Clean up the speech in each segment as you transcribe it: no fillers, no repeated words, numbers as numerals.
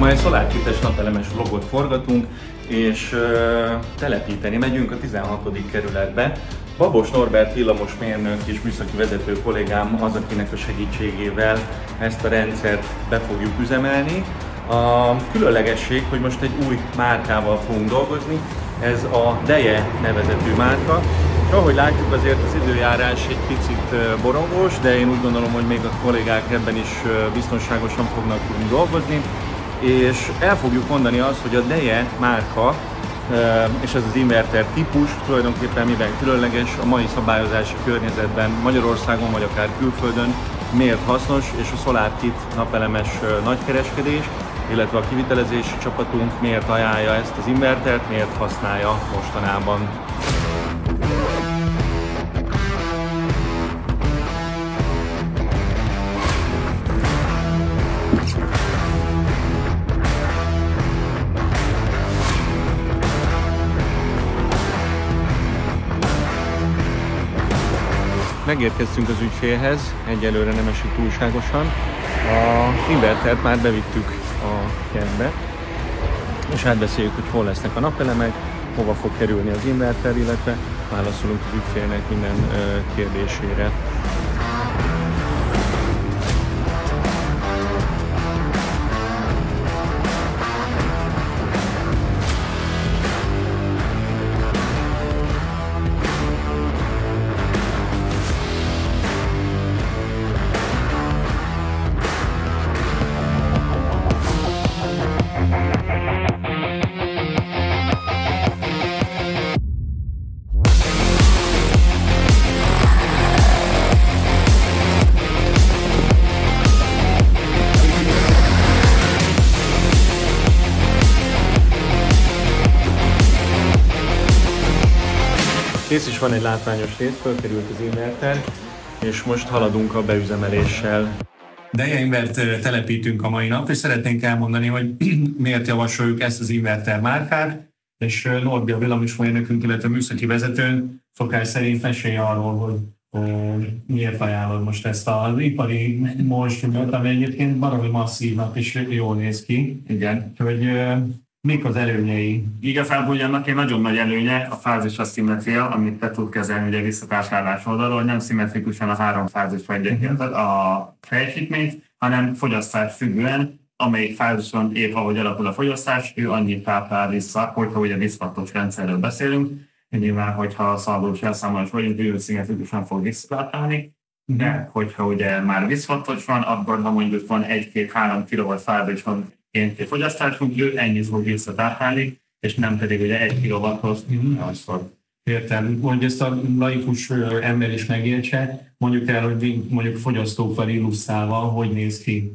Ma egy szolárképes napelemes vlogot forgatunk, és telepíteni megyünk a 16. kerületbe. Babos Norbert villamosmérnök és műszaki vezető kollégám az, akinek a segítségével ezt a rendszert be fogjuk üzemelni. A különlegesség, hogy most egy új márkával fogunk dolgozni, ez a Deje nevezetű márka. És ahogy látjuk, azért az időjárás egy picit borongós, de én úgy gondolom, hogy még a kollégák ebben is biztonságosan fognak tudni dolgozni. És el fogjuk mondani azt, hogy a Deje márka és ez az inverter típus tulajdonképpen miben különleges, a mai szabályozási környezetben Magyarországon vagy akár külföldön miért hasznos, és a SolarKit napelemes nagykereskedés, illetve a kivitelezési csapatunk miért ajánlja ezt az invertert, miért használja mostanában. Megérkeztünk az ügyfélhez, egyelőre nem esik túlságosan. Az invertert már bevittük a kertbe, és átbeszéljük, hogy hol lesznek a napelemek, hova fog kerülni az inverter, illetve válaszolunk az ügyfélnek minden kérdésére. Kész is van egy látványos rész, fölkerült az inverter, és most haladunk a beüzemeléssel. Deje invertert telepítünk a mai nap, és szeretnénk elmondani, hogy miért javasoljuk ezt az inverter márkát, és Norbi a villamosmérnökünk, illetve műszaki vezetőn szokás szerint mesélj arról, hogy miért ajánlod most ezt az ipari monstrumot, ami egyébként baromi masszívnak és jól néz ki. Igen. Hogy mik az előnyei? Igazából annak egy nagyon nagy előnye a fázis a szimmetria, amit te tud kezelni ugye visszatáplálás oldalról, nem szimmetrikusan a három fázis vagy a teljesítményt, hanem fogyasztás függően, amelyik fázison épp ahogy alakul a fogyasztás, ő annyit táplál vissza, hogyha ugye visszatartós rendszerről beszélünk. Nyilván, hogyha szalagos elszámolás vagyunk, ő szimmetrikusan fog visszatáplálni, de hogyha ugye már visszatartós van, akkor ha mondjuk van 1-2-3 kW fázison egy fogyasztásunk, ő ennyit fog visszatáplálni, és nem pedig ugye 1 kW-hoz nyolcszor. Értem. Mondjuk ezt a laikus ember is megértse, mondjuk el, hogy mondjuk fogyasztókkal illusztrálva, hogy néz ki.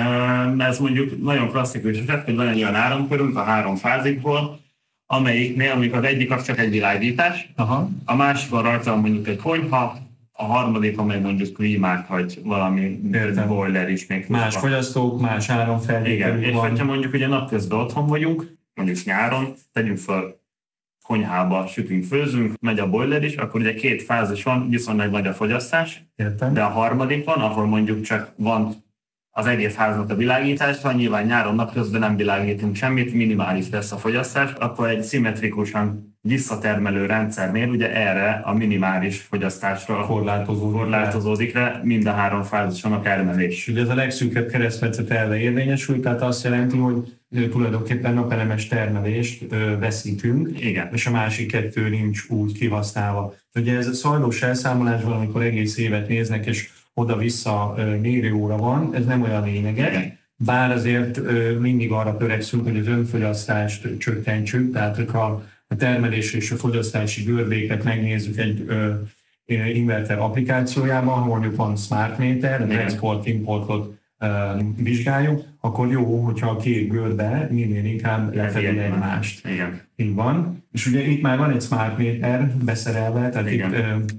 Ez mondjuk nagyon klasszikus eset, hogy van egy olyan áramkörünk a 3 fázikból, amelyiknél mondjuk az egyik az csak egy világítás, a másikon rajta mondjuk egy konyha, a harmadik, amely mondjuk klímák, vagy valami boiler is még. Más fogyasztók, más áramfelvételük van. És hogyha mondjuk ugye napközben otthon vagyunk, mondjuk nyáron, tegyünk fel konyhába, sütünk, főzünk, megy a boiler is, akkor ugye 2 fázis van, viszonylag nagy a fogyasztás. Értem. De a harmadik van, ahol mondjuk csak van az egész háznak a világítás, van nyilván nyáron napközben nem világítunk semmit, minimális lesz a fogyasztás, akkor egy szimmetrikusan visszatermelő rendszernél ugye erre a minimális fogyasztásra korlátozódik le mind a 3 fázison a termelés. Ugye ez a legszűkebb keresztmetszet elve érvényesül, tehát azt jelenti, hogy tulajdonképpen napelemes termelést veszítünk, igen, és a másik 2 nincs úgy kihasználva. Ugye ez a szajlós elszámolásban, amikor egész évet néznek, és oda-vissza mérőóra van, ez nem olyan lényeges, bár azért mindig arra törekszünk, hogy az önfogyasztást csökkentsük, tehát hogyha a termelés és a fogyasztási görbéket megnézzük egy inverter applikációjában, ahol mondjuk van smart meter, az export-importot vizsgáljuk, akkor jó, hogyha a 2 görbe minél inkább lefedi egymást. Igen. Így van. És ugye itt már van egy smart meter beszerelve, tehát itt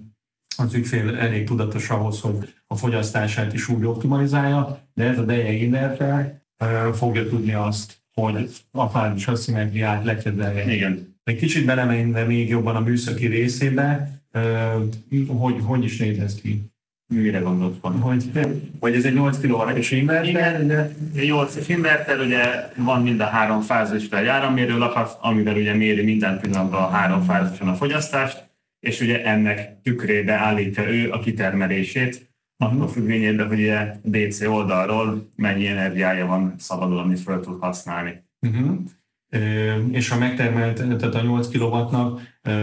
az ügyfél elég tudatos ahhoz, hogy a fogyasztását is úgy optimalizálja, de ez a Deje inverter fogja tudni azt, hogy a fázis aszimmetriát lekezelje. Igen. Egy kicsit belemenve még jobban a műszaki részébe, hogy is néz ez ki? Mire gondolt volna? Hogy ez egy 8 kW-os inverter? Igen, 8 inverter, ugye van mind a 3 fázisra egy árammérő lakasz, amivel ugye méri minden pillanatban a 3 fázison a fogyasztást, és ugye ennek tükrébe állítja ő a kitermelését, attól függvényében, hogy ugye DC oldalról mennyi energiája van szabadul, amit fel tud használni. És a megtermelt, tehát a 8 kW-nak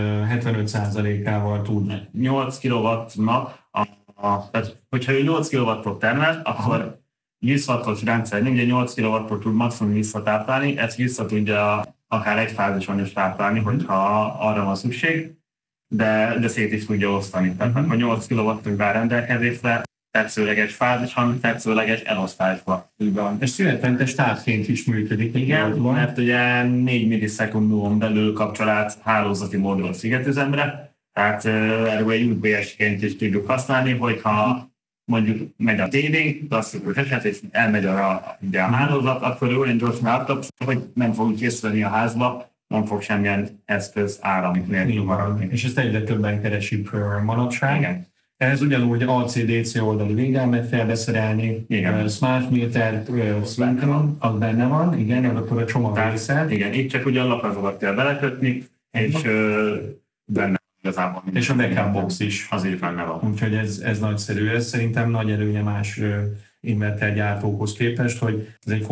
75%-ával tud. 8 kW-nak, tehát hogyha ő 8 kW-ot termel, akkor 10 wattos rendszer, ugye 8 kW-ot tud maximum visszatáplálni, ezt vissza tudja akár egy fázison is táplálni, hogyha arra van szükség, de szét is tudja osztani. Tehát ha 8 kW-ot áll rendelkezésre, tetszőleges fázison, tetszőleges elosztásba. És szünetmentes távként is működik. Igen, mert ugye 4 millisekundumon belül kapcsol át hálózati módról szigetüzemre, tehát erről egy UPS-ként is tudjuk használni, hogyha mondjuk megy a TD, klasszikus eset, és elmegy a hálózat, akkor ő olyan gyorsan átkapcsol, hogy nem fogunk készülni a házba, nem fog semmilyen eszköz áram nélkül maradni. És ezt egyre többen keresik manapság. Igen. Ez ugyanúgy AC-DC oldalú védelmet felbeszerelni, smart meter szinkron, az benne van, igen, akkor a csomag része. Igen, itt csak ugye a lakazokat kell belekötni, és benne igazából. És a backup box is. Azért benne van. Úgyhogy ez nagyszerű, ez szerintem nagy előnye más invertergyártókhoz képest, hogy ez egy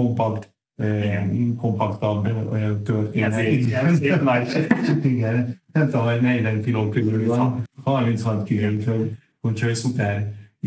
kompaktabb történet. Igen, nem tudom, hogy 40 kg körül van, 36 kg, úgyhogy szuper.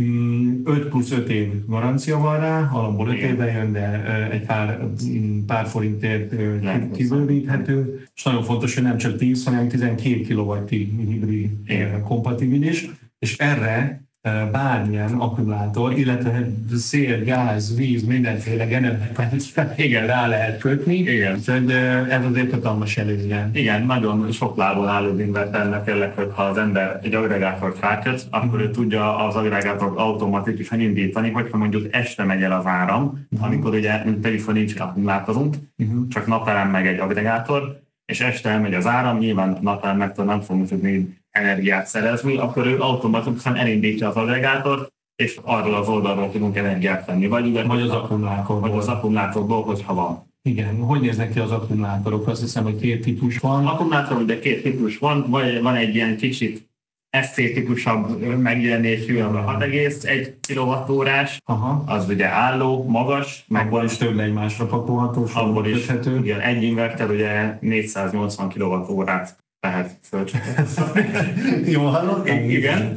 5+5 év garancia van rá, alapból 5 évben jön, de egy pár forintért kibővíthető. És nagyon fontos, hogy nem csak 10, hanem 12 kW hibrid kompatibilis, és erre bármilyen akkumulátor, illetve szél, gáz, víz, mindenféle generátor rá lehet kötni. Igen. Úgyhogy ez azért hatalmas előnye. Igen, nagyon sok lábon álló inverternek tényleg, hogy ha az ember egy agregátort ráköt, akkor ő tudja az agregátort automatikusan indítani, hogyha mondjuk este megy el az áram, amikor ugye telefon nincs akkumulátorunk, csak napelem meg egy agregátor, és este elmegy az áram, nyilván napelemektől nem fogunk tudni energiát szerezni, akkor ő automatikusan elindítja az agregátort, és arról az oldalról tudunk energiát venni. Vagy az akkumulátorból, hogyha van. Igen, hogy néznek ki az akkumulátorok? Azt hiszem, hogy 2 típus van. Akkumulátor, de 2 típus van, vagy van egy ilyen kicsit SC-típusabb megjelenésű, a 6,1 kWh-órás, az ugye álló, magas. Abból is több egymásra pakolható, abból is, igen, egy inverter ugye 480 kWh-órát lehet fölcsatlakozni. Jó hallottam? Igen,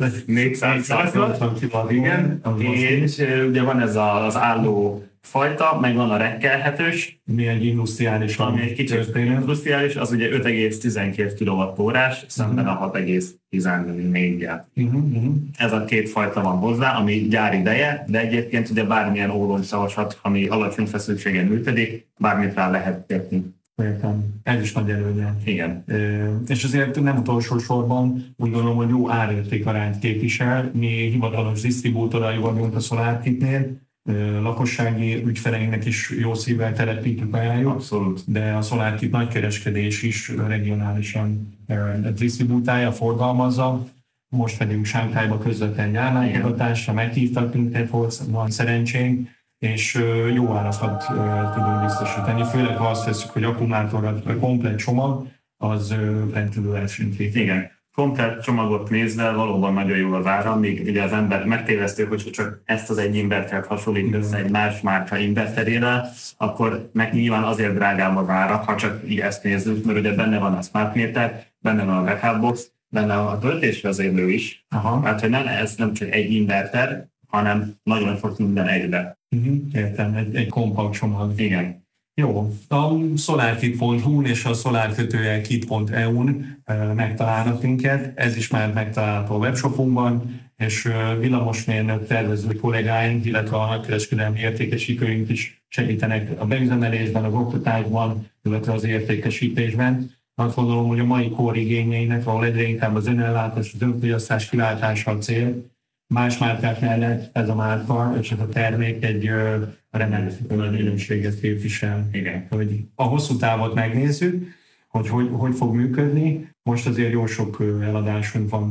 480 kWh, igen, és ugye van ez az álló fajta, meg van a rekkelhetős. Mi egy industriális, ami egy kicsit industriális, az ugye 5,12 kWh-órás, szemben a 6,14-jel. Ez a 2 fajta van hozzá, ami gyárideje, de egyébként ugye bármilyen ólomszavasat, ami alacsony feszültségen működik, bármit rá lehet kötni. Értem. Ez is nagy előnye. Igen. És azért nem utolsó sorban úgy gondolom, hogy jó árértékarányt képvisel. Mi hivatalos disztribútorai vagyunk a SolarKit-nél, lakossági ügyfeleinknek is jó szívvel telepítjük, ajánljuk. Abszolút. De a SolarKit nagykereskedés is regionálisan disztribútálja, forgalmazza. Most pedig Sánkhájba közvetlen gyárlátogatásra meghívtak minket, van szerencsénk, és jó árakat tudunk biztosítani, főleg ha azt veszük, hogy akkumulátor komplet csomag, az rendkívül elsőnként. Igen, komplet csomagot nézve valóban nagyon jó az ára, míg ugye az ember megtévesztő, hogy csak ezt az egy invertert hasonlít össze egy más márka inverterével, akkor meg nyilván azért drágább az ára, ha csak így ezt nézzük, mert ugye benne van a smart meter, benne van a backup box, benne van a töltésvezérlő is, mert hogy ez nem csak egy inverter, hanem nagyon sok minden egybe. Értem, egy kompakt csomag. Igen. Jó, a solarkit.hu-n és a solarkötőjelkit.eu-n megtalálnak minket, ez is már megtalálható a webshopunkban, és villamosmérnök tervező kollégáink, illetve a nagykereskedelmi értékesítőink is segítenek a beüzemelésben, az oktatásban, illetve az értékesítésben. Azt gondolom, hogy a mai kor igényeinek, ahol egyre inkább az önellátás, az önfogyasztás kiváltása a cél, más márkák mellett ez a márka és ez a termék egy remek minőséget képvisel. Igen. Hogy a hosszú távot megnézzük, hogy fog működni. Most azért jó sok eladásunk van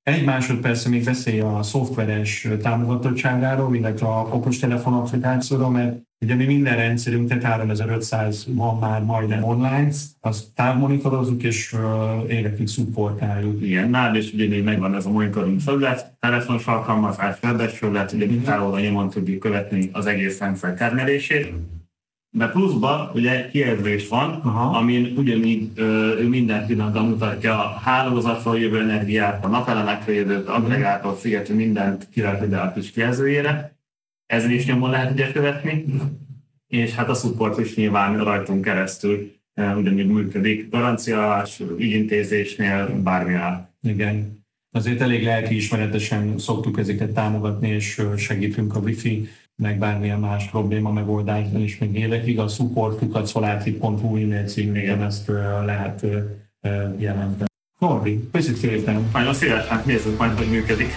Egy másodperc még beszélj a szoftveres támogatottságáról, illetve a okostelefon applikációról, mert ugye mi minden rendszerünk, tehát 3500 van már majdnem online, azt távmonitorozzuk és évekig szupportáljuk. Igen, nálad is ugyanígy megvan ez a monitoring felület, telefonos alkalmazás, webes felület, ugye távol nyomon tudjuk követni az egész rendszer termelését. De pluszban ugye kijelzés van, amin ugyanígy minden pillanatban mutatja a hálózatról jövő energiát, a napelemekről jövő aggregátor, szigetű mindent kirakni ide a kis kijelzőjére. Ezen is nyomon lehet ugye követni, és hát a support is nyilván rajtunk keresztül ugyanígy működik, garanciás, ügyintézésnél, bármilyen. Igen. Azért elég lelkiismeretesen szoktuk ezeket támogatni, és segítünk a Wi-Fi, meg bármilyen más probléma megoldásban is még évekig. A support@solarfit.hu e-mail címén ezt lehet jelenteni. Norbi, köszönjük szépen! Nagyon szívesen nézzük majd, hogy működik.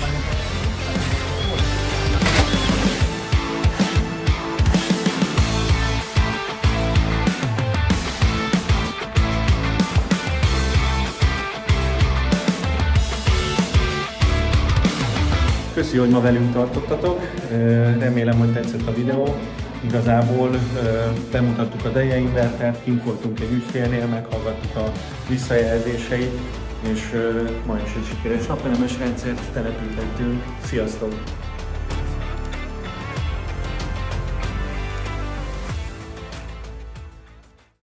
Köszi, hogy ma velünk tartottatok. Remélem, hogy tetszett a videó. Igazából bemutattuk a Deje invertert, kint voltunk egy ügyfélnél, meghallgattuk a visszajelzéseit, és ma is egy sikeres napelemes rendszert telepítettünk. Sziasztok!